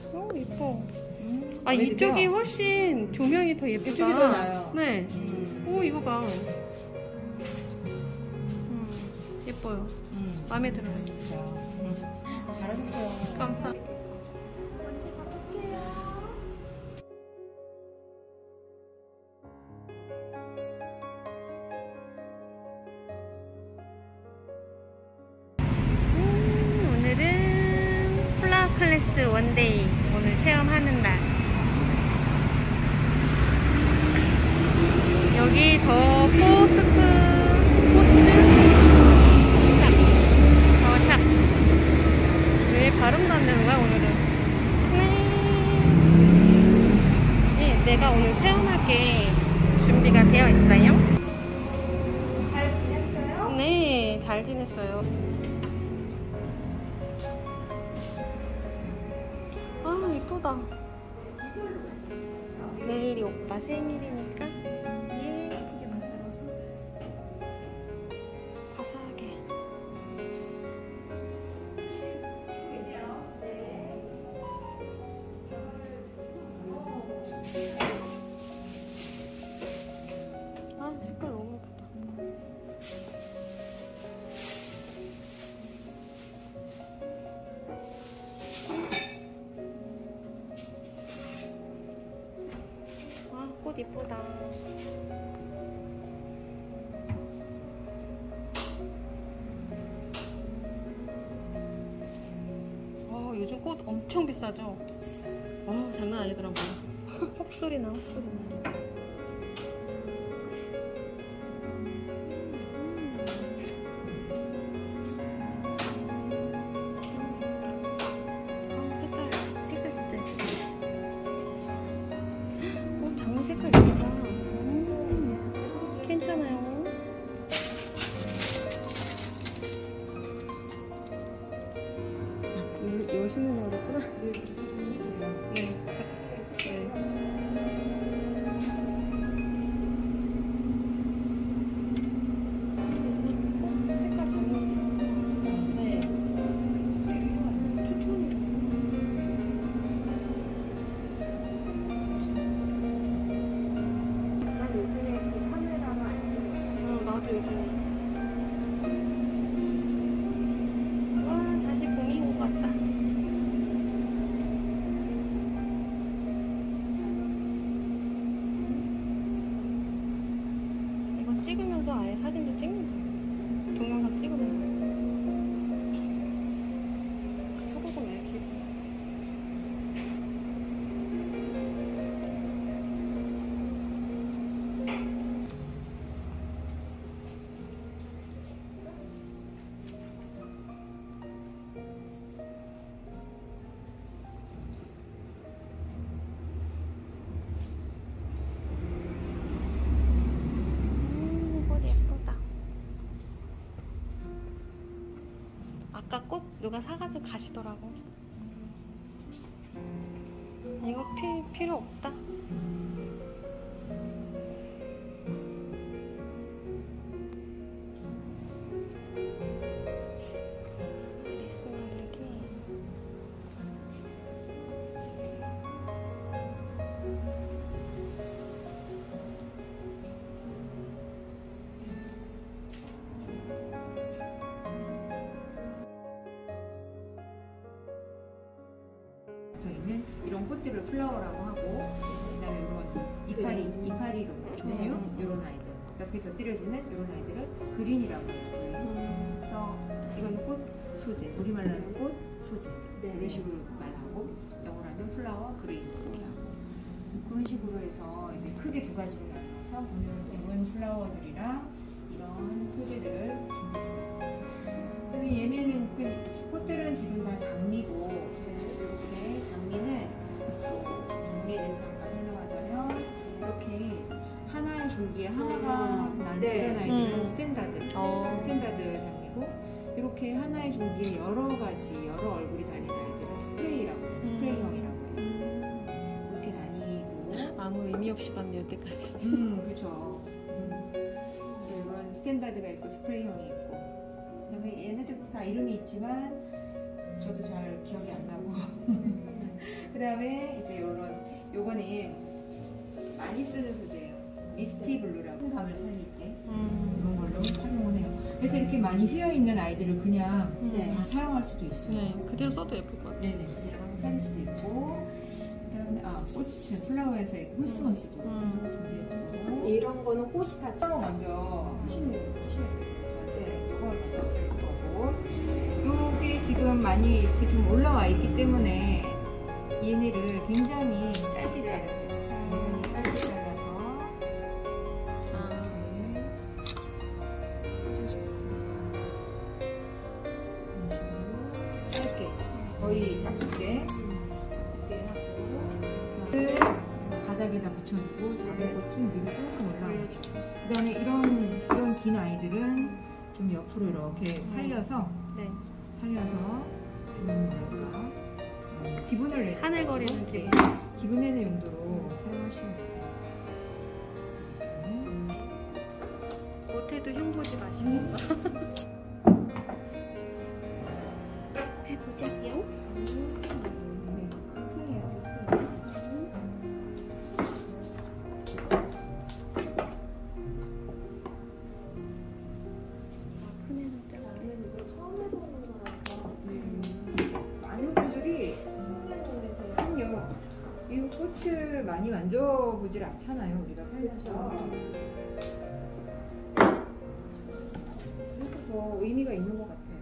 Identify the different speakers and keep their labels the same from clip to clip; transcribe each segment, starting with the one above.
Speaker 1: 예뻐. 아, 이쪽이 훨씬 조명이 더 예쁘다.
Speaker 2: 이쪽이 더 나아요.
Speaker 1: 네. 오, 이거 봐. 예뻐요. 마음에 들어요.
Speaker 2: 잘하셨어요.
Speaker 1: 감사합니다. 오늘은 플라워 클래스 원데이. 오늘 체험하는 날. 여기 더 포스트 샵. 왜 발음도 안 되는 거야 오늘은? 네, 내가 오늘 체험할 게 준비가 되어 있어요.
Speaker 2: 잘 지냈어요?
Speaker 1: 네, 잘 지냈어요. 아, 이쁘다. 내일이 오빠 생일이니까 예쁘게 만들어서 화사하게. 아, 색깔 너무 예쁘다. 아, 꽃 예쁘다. 요즘 꽃 엄청 비싸죠? 장난 아니더라고요. 헉소리나, 헉소리나. 장미 색깔 예쁘다. 괜찮아요. 여시는 어렵구나. 네. 색깔 장미지. 네. 난 요즘에 이 카메라로 안 찍어. 나도 요즘에. 와, 다시 봄이 온 것 같다. 이거 찍으면서 아예 사진도 찍는 거야. 동영상 찍으면서. 소고기 왜 이렇게 예쁘냐. 꽃 예쁘다. 아까 꽃 누가 사가지고 가시더라고. 이거 필요 없다. 리스 만들기.
Speaker 2: 저희는 이런 꽃들을 플라워라고 하고, 그다음에 이런 이파리로 종류 이런 아이들, 옆에 곁들여지는 이런 아이들을 그린이라고 해요. 그래서 이건 꽃 소재, 우리말로 하면 꽃 소재 이런 식으로 말하고, 영어로 하면 플라워 그린 이렇게 하고, 그런 식으로 해서 이제 크게 두 가지로 나눠서 오늘은 이런 플라워들이랑 이런 소재들을 준비했어요. 그다음에 얘네는 꽃들은 지금 다 장미고, 이렇게 장미는 장미에 대해서 잠깐 설명하자면, 이렇게 하나의 줄기에 하나가 난 이런 아이들은 스탠다드 장미고, 이렇게 하나의 줄기에 여러 가지 여러 얼굴이 달린 아이들은 스프레이라고 해요. 스프레이형이라고 해요. 이렇게 다니고
Speaker 1: 아무 의미 없이 봤네 여태까지.
Speaker 2: 그렇죠. 이런 스탠다드가 있고 스프레이형이 있고, 그다음에 얘네들도 다 이름이 있지만 저도 잘 기억이 안 나고. 그 다음에 이제 요거는 많이 쓰는 소재예요. 미스티 블루라고 감을 살릴 때 이런 걸로 활용을 해요. 그래서 이렇게 많이 휘어 있는 아이들을 그냥 다 사용할 수도 있어요.
Speaker 1: 네, 그대로 써도 예쁠 것 같아요.
Speaker 2: 네네, 그대로 한번 살 수도 있고. 그다음에 꽃은 플라워에서의 코스모스도 준비했고.
Speaker 3: 이런 거는 꽃이 다
Speaker 2: 먼저 하시는 저한테 이걸 먼저 쓸 거고. 요게 지금 많이 이렇게 좀 올라와 있기 때문에 얘네를 굉장히 짧게 잘랐어요. 굉장히 짧게 잘라서 짧게 거의 딱 두께 하고 바닥에다 붙여주고 작은 꽃은 위로 조금 올라오죠. 그 다음에 이런 긴 아이들은 좀 옆으로 이렇게 살려서 좀 뭐랄까 기분을 내는
Speaker 1: 하늘거리는 기분.
Speaker 2: 기분 내는 용도로 사용하시면 되세요.
Speaker 1: 못해도 흉보지 마시고. 해보자요.
Speaker 2: 많은 분들이 이 꽃을 많이 만져보질 않잖아요. 우리가 살면서. 그래서 더 의미가 있는 것 같아요.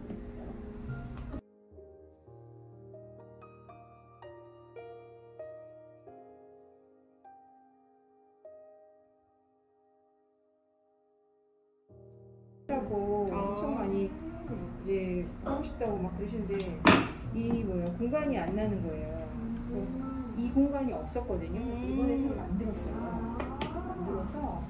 Speaker 2: 하고 엄청 많이 이제 하고 싶다고 막 그러시는데 이 공간이 안 나는 거예요. 그래서 이 공간이 없었거든요. 그래서 이번에 새로 만들었어요. 만들어서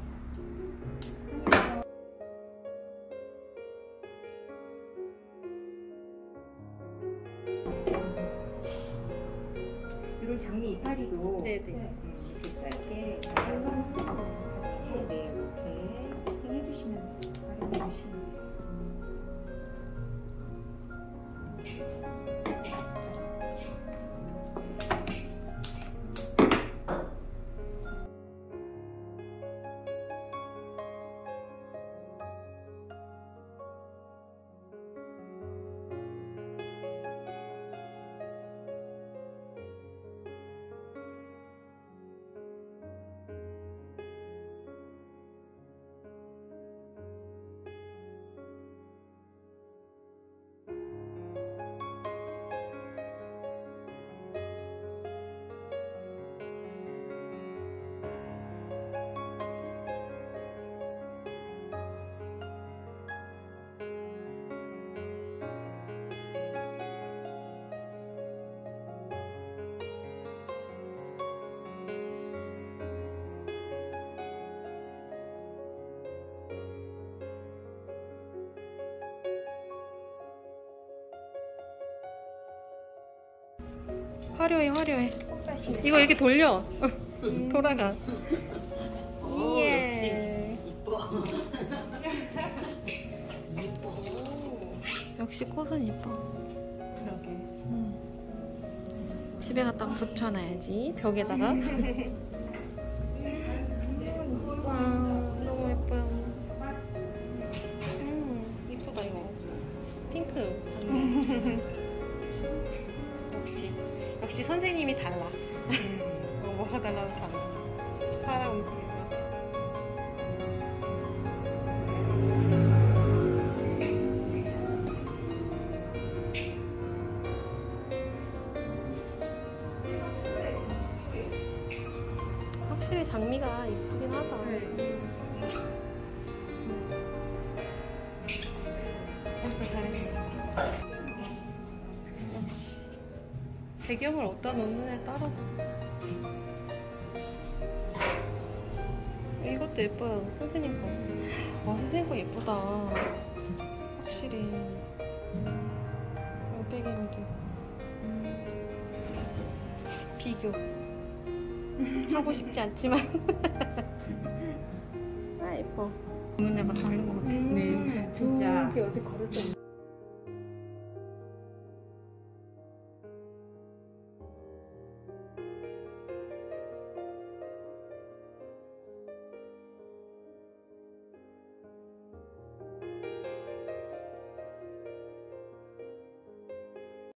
Speaker 2: 이런 장미 이파리도 이렇게 짧게 잘라서 같이 이렇게 세팅해 주시면 활용해 주시면 되겠습니다.
Speaker 1: 화려해, 화려해. 이거 이렇게 돌려. 돌아가. 예. 역시 꽃은 예뻐. 집에 갖다가 붙여놔야지. 벽에다가. 와, 너무 예뻐요. 이쁘다 이거. 핑크. 역시 선생님이 달라. 뭐가 달라도 달라. 사람 움직이는 것 같아. 확실히 장미가 이쁘긴 하다. 벌써 잘했네. 배경을 어디다 놓느냐에 따라서. 이것도 예뻐요. 선생님 거. 와, 선생님 거 예쁘다. 확실히. 배경도 비교. 하고 싶지 않지만. 아, 예뻐. 문제가 다른 것 같아.
Speaker 2: 네, 진짜.
Speaker 3: 어디 걸을 때